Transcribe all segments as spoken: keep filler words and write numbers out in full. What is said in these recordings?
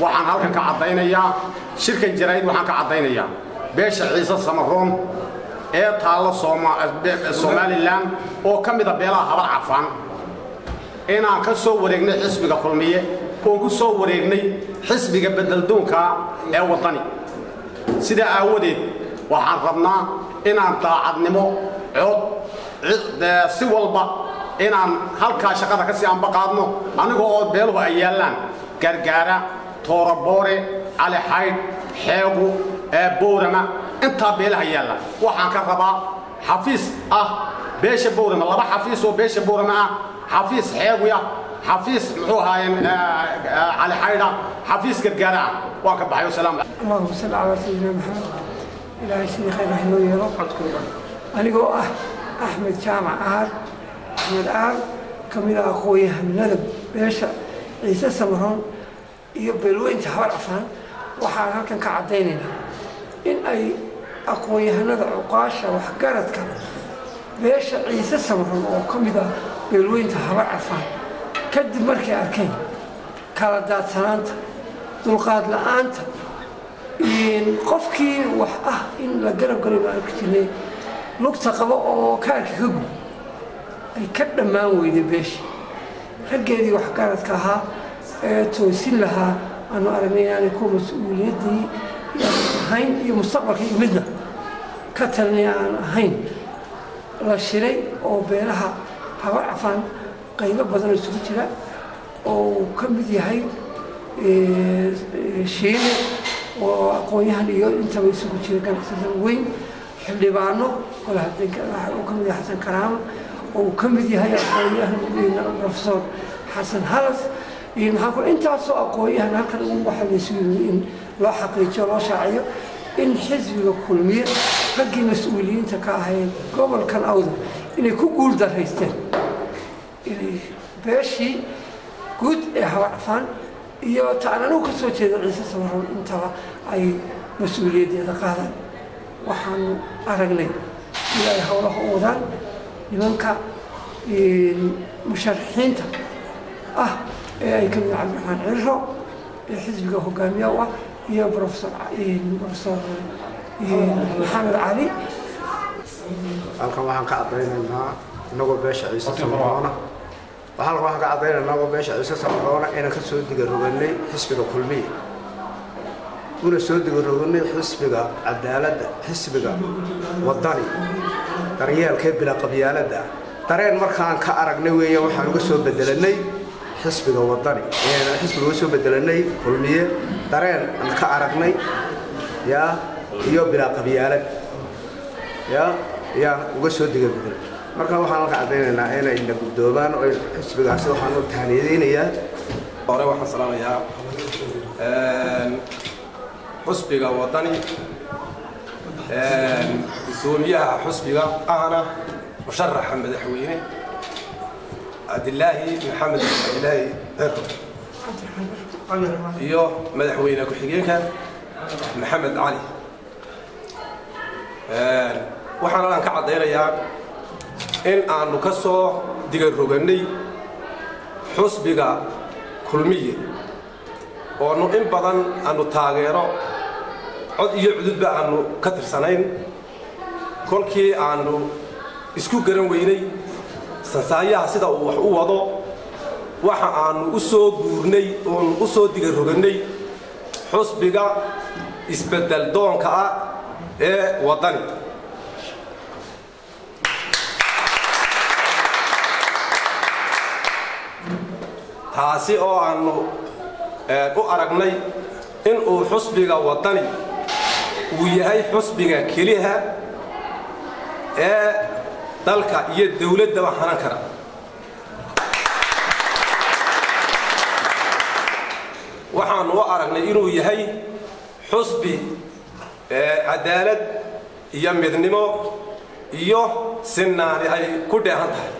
waxaan halkan ka cadaynayaa shirkan jaraa'id waxaan ka cadaynayaa beesha Ciise Samaroon ee taalo Somaliland oo kamid ah beelaha Habar Cafaan inaan ka soo wareegnay xisbiga kulmiye oo ku soo wareegnay xisbiga bedeldoonka ee wadani sida aawadeed waxaan rabnaa inaan daacadnimo cod si walba inaan halka shaqada ka sii aan baqaadno aniga oo beeluhu ay yaalaan gargaara tooraboore cali xayd xeego ee boorama inta beelaha yaala waxaan ka rabaa xafiis ah beesha boorama laba xafiis oo beesha boorama ah xafiis xeego ya حفيظ محوها على حيرة حفيظ كرجارة واقع بحيو سلام اللهم صل على سيدنا محمد إلهي سيدي خير رحمه الله أنا جو أحمد جامع آر أحمد آر كمل أخويه من ندب بيش عيسى سمرون يبلو أنت حوار عفان وحنا كان كعديننا إن أي أخويه ندب عقاشة وحجرتك بيش عيسى سمرون وكمل بلو أنت حوار عفان كدب مركي أركين كلا دات سنانتا دلقاد لآنتا إن قفكي وحاه إن لقرب قريب أركتيني لقطة قبا أو كاركي كقو أي كدب ما ويدي بيش رجالي وحكارت كها اه توسين لها أنه أرمي يعني كو مسؤولية دي يعني هين يمستقبل كي يمدنا كتلني عن هين لا شري أو بينها هوا عفان قيمة بدن السكوتيرة أو كم بدي هاي شيء وقويها اليوم أنت بيسكوتيرة كان حسن وين حمد بانو ولا هديك وكم بدي حسن كرام وكم بدي هاي قويها البروفيسور حسن هلس إن هاكل أنت أصلا قويها هاكل أم واحد يسوي إن لا حقيقة لا شعية إن حزب كل مية فجي مسؤولين تكاهين قبل كان أوضح إن يكون قول ده هيستن إلي باشي قد إحوى عفان إيو تعنانو كسو جيدا عيسى سمرون انتوا أي مسؤولية دي قادة وحان أرقني إلهي حوله أوضان لمنك مشارحين تا أه أي كمي عبد الرحمن عرشو حزبك هقامي أوه إيو بروفيسور بروفيسور محمد علي halkan waxaan ka cadaynaynaa inagoo beesha Ciise Samaroon waxaan waxaan ka cadaynaynaa inagoo beesha Ciise Samaroon inaan ka soo digaroganay xisbiga kulmiye una soo digaroganay xisbiga cadaaladda xisbiga wadani daryeelka bila qabyaaladda dareen markaan ka aragnay weeyaan waxaan uga soo bedelanay xisbiga wadani ee xisbiga uga soo bedelanay kulmiye dareen aan ka aragnay ya iyo bila qabyaalad ya يا وقصوا دقيقة بدل مركب وحنا قاعدين هنا هنا إن قدومان وحس بقاسي وحنا تهنيدين يا أولا وحنا سلام يا حس بقى وطني سوريا حس بقى أنا مشرح محمد حويني عبد الله محمد الله يو مدحوينك وحجينك محمد علي waxaan aan ka cadeynayaa in aanu ka soo digaroganay xusbiga kulmiye oo nu in badan aanu taageero cod iyo cududba aanu ka tirsanayn kolkii aanu isku garan weynay sansaayaha sida uu wax u wado waxa aanu u soo guurnay oo u soo digaroganay xusbiga isbedel doonka ah ee wadani taasi oo aanu u aragnay in uu xusbiga wadani uu yahay xusbiga keliya ee dalka iyo dawladda waxaan kara waxaan u aragnay inuu yahay xusbi cadaalad iyo midnimo iyo sinnaani ay ku dheehan tahay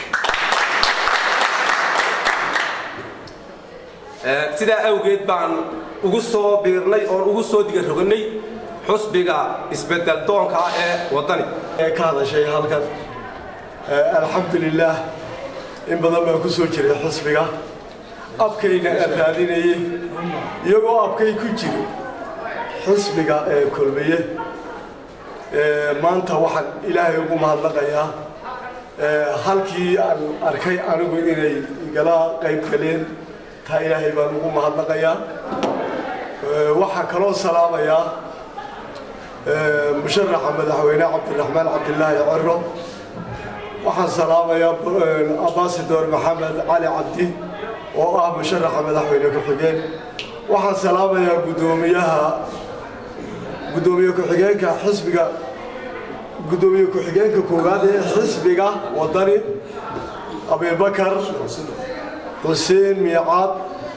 sidaa awgeed baan ugu soo biirnay oo ugu soo digaroganay xusbiga isbedel doonka ee wadani ee ka hadashay halkan alxamdulillaah in badan baan ku soo jiray xusbiga abkayna raadinayay iyagoo abkay ku jiro xisbiga ee kulmiye maanta waxaan ilaahay ugu mahadnaqayaa halkii aan arkay anigu inay igala qayb galeen taa ilaahay baan ugu mahadnaqayaa waxaan kaloo salaamayaa musharaxa madaxweyne cabdiraxmaan cabdilaahi ciro waxaan salaamayaa ambaasador maxamed cali cabdi oo ah musharaxa madaxweyne ku-xigeen waxaan salaamayaa gudoomiyaha gudoomiye ku-xigeenka xisbiga gudoomiye ku-xigeenka koowaad ee xisbiga wadani abibakar xuseen miicaad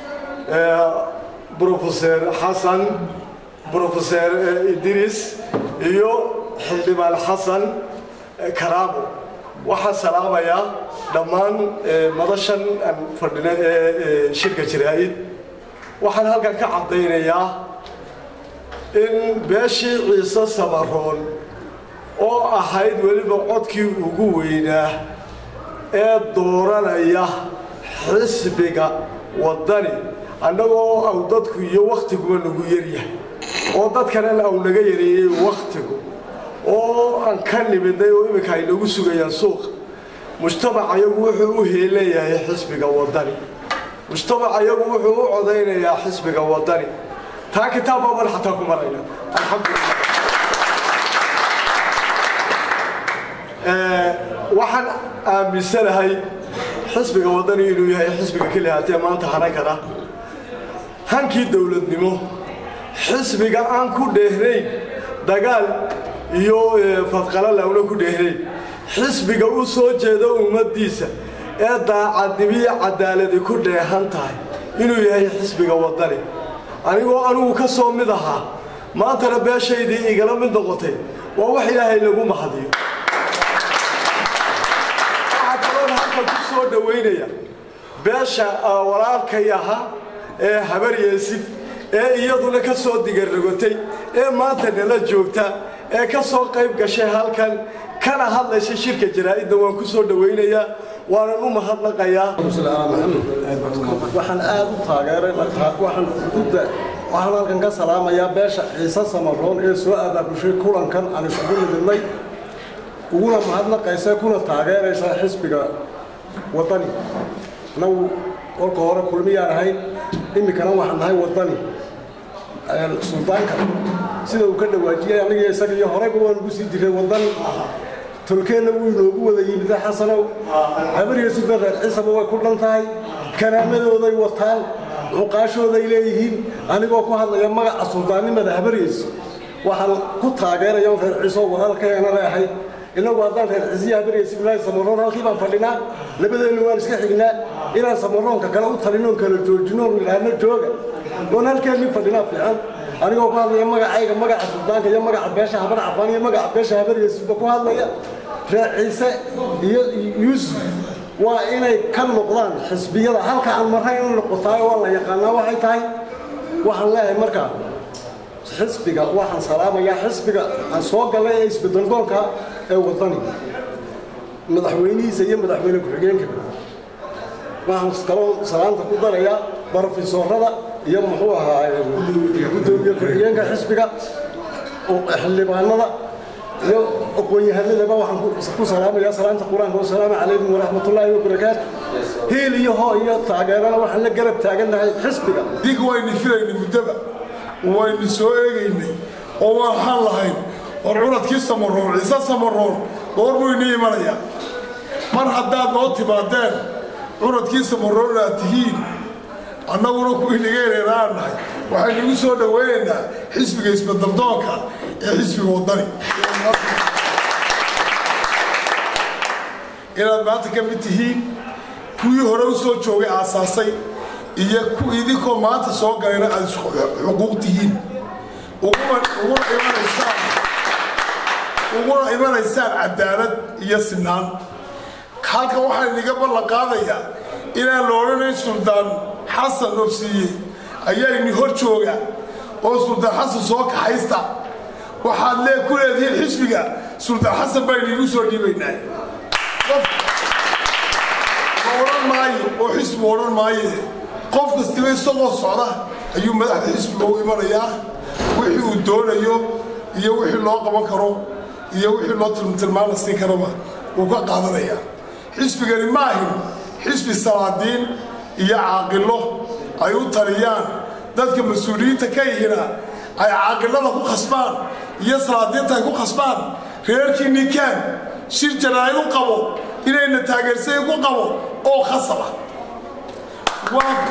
brofeser xasan brofeser idris iyo xildhibaan xasan karaamo waxaan salaamayaa dhammaan madashan aan fadhina ee shirka jaraa'id waxaan halkan ka caddaynayaa in beeshii ciise samaroon oo ahayd weliba codkii ugu weynaa ee dooranaya xisbiga wadani annagoo aw dadku iyo waktiguba nagu yaryahay oo dadkanan aw naga yareeyey waktigu oo aan ka nimidnay oo iminka ay nagu sugayaan suuqa mujtamac ayagu wuxuu u heelayahay xisbiga wadani mujtamac ayagu wuxuu u codaynayaa xisbiga wadani taa kitaab baaban xataa ku marayna alxamdulillah waxaan aaminsanahay xisbiga wadani inuu yahay xisbiga keli haatee maanta hanan kara hankii dowladnimo xisbiga aan ku dheehnayn dagaal iyo fadqala lawna ku dheehnayn xisbiga u soo jeeda ummaddiisa ee daacadnimo iyo cadaaladi ku dheehan tahay inuu yahay xisbiga wadani anigoo anigu ka soo mid ahaa maantana beeshaydii igala mid noqotay waa wax ilaahay lagu mahadiyo waxaa kaloon halka ku soo dhowaynaya beesha walaalkay ahaa ee habar yeesif ee iyaduna ka soo digarrogotay ee maanta nala joogta ee ka soo qayb gashay halkan kana hadlaysa shirka jaraa'idda waan ku soo dhawaynayaa waanan u mahadnaqayaa waxaan aad u taageeray waxaan gudda waxaan halkan ka salaamayaa beesha ciise samaroon ee soo abaabushay kulankan aan isugu midnay uguna mahadnaqaysa kuna taageeraysa xisbiga wadani nagu kolka hore kulmiyaan ahayn iminkana waxaan nahay wadani suldaanka sida uu ka dhawaajiyay aniga isaga iyo horeyba waan ugu sii jiray wadani tolkeenna wuu inoogu wada yimid xasanow habariya sida reer ciisaba way ku dhan tahay karaamadooday wataan cuqaashooday leeyihiin anigoo ku hadlaya magaca suldaannimada habariyeys waxaan ku taageeraya reer ciiso walaalkeena leeyahay inagu haddaan reer ciisiya habariyeys ilaahay samaroon halkii baan fadhinaa labadeennu waan iska xignaa inaan samaroonka kale u talinoon kala joojinoon ilaahna jooga oon halkeenni fadhinaa fiican anigoo ku hadlaya magacayga magaca suldaanka iyo magaca beesha habar cafaan iyo magaca beesha habariyeysba ku hadlaya reer ciise iyo yuusuf waa inay ka noqdaan xisbiyada halka aan marray in noqotaay waa la yaqaanaa waxay tahay waxaan leeyahay markaa xisbiga waxaan salaamayaa xisbiga aan soo galay ee isbedelgoolka ee wadani madaxweynihiisa iyo madaxweyne ku-xigeenka waxaan kaloo salaanta ku darayaa barofesoorada iyo muxuu ahaa gudoomiye ku-xigeenka xisbiga xildhibaanada iyo aqoon-yahanadaba waxaan ku salaamayaa salaanta qur-aanka wasalaamu calaykum waraxmatullaahi wabarakaatu hiil iyo hoo iyo taageerana waxaan la garab taagannahay xisbiga dig waynu filaynay muddaba waynu soo eegaynay oo waxaan lahayn war cunadkii samaroon ciise samaroon goor buu inii imanayaa mar haddaad noo timaadeen cunadkii samaroon aad tihiin annaguna kuwii naga ereeraan nahay waxaynu igu soo dhawaynaynaa xisbiga isbeddeldoonka ee xisbiga wadani inaad maanta ka mid tihiin kuwii hore u soo joogay aasaasay iyo idinkoo maanta soo galayna aad xuquuq tihiin uguna imanaysaan cadaalad iyo sinaan halkan waxaa inaga ballan qaadayaa inaan la odhanayn suldaan xasan nofsiiye ayaa ini hor jooga oo suldaan xasan soo kaxaysta waxaad lee ku leedihiin xisbiga suldaan xasan baa iniigu soo dhiibaynaa ma odhan maayo oo xisbi odhan maaye qof kastaba isagoo socda ayuu madaxda xisbiga u imanayaa wixii uu doonayo iyo wixii loo qaban karo iyo wixii loo tilmaam la siin karaba uu ka qaadanayaa xisbigani ma ahin xisbi salaadiin iyo caaqilo ay u taliyaan dadka mas-uuliyiinta ka yihina ay caaqilada ku khasbaan iyo salaadiinta ay ku khasbaan reerkii ninkaan shir jaraa'id u qabo inayna taageersay ku qabo oo khasaba waa ku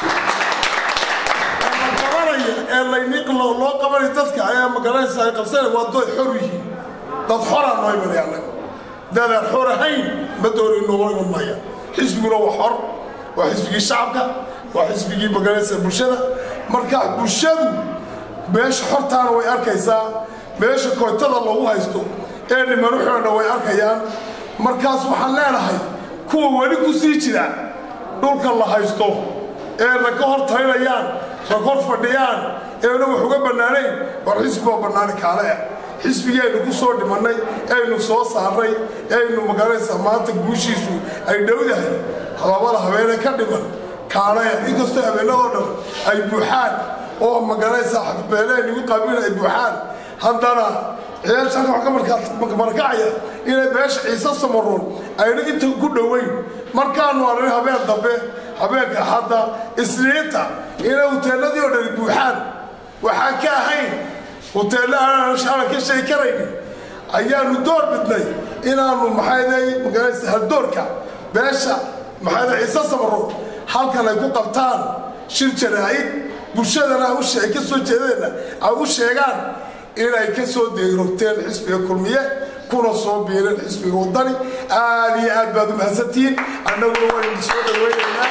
qabanaya ee layniq loo qabanay dadka ayaa magaranaysa ay qabsanay waa dood xor yihiin dad xoraan noo imanaya annaga dadaan xor ahayn ma doonayno oo iman maya xisbiguna waa xor waa xisbigii shacabka waa xisbigii magaranaysa bulshada marka bulshadu meesha xortaana way arkaysaa meesha kootada lagu haysto ee niman u xidhanna way arkayaan markaas waxaan leenahay kuwa weli ku sii jira dhulka la haysto ee na ka hor talinayaan na kor fadhiyaan eena wax uga bannaanayn war xisbi oo bannaani kaale ah xisbigaynu ku soo dhimannay aynu soo saarnay aynu magaranaysa maanta guushiisu ay dhowdahay labada habeene ka dhiman kaaleya inkastoo habeenadoo dhan ay buuxaan oo magaranaysa xafbeeleen igu qabiil ay buuxaan haddana ciyaashan wax ka markacaya inay beesha ciise samaroon ayna inta ku dhoweyn markaanu arrin habeen dambe habeenka hadda isniinta inay huteeladii oo dhan buuxaan waxaan ka ahayn huteello aan shacab ka sheegi karaynin ayaanu door bidnay inaanu maxayday magaranaysa haldoorka beesha maxayday ciise samaroon halkan ay ku qabtaan shir jaraa'id bulshadana u sheeg ka soo jeedayna ay u sheegaan inay ka soo deegrogteen xisbiga kulmiye kuna soo biireen xisbiga wadani aad iyo aad baad u mahadsantihiin annaguna waynu soo dhaweynaynaa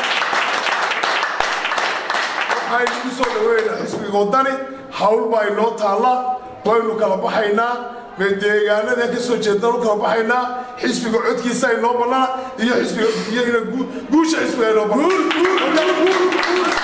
waxaynu ku soo dhaweynaynaa xisbiga wadani hawl baa inoo taalla waynu kala baxaynaa deegaanada ka soo jeednaan u kala baxaynaa xisbiga codkiisa inoo bannana iyo xisbiga iyo guusha xisbiga inoo bannana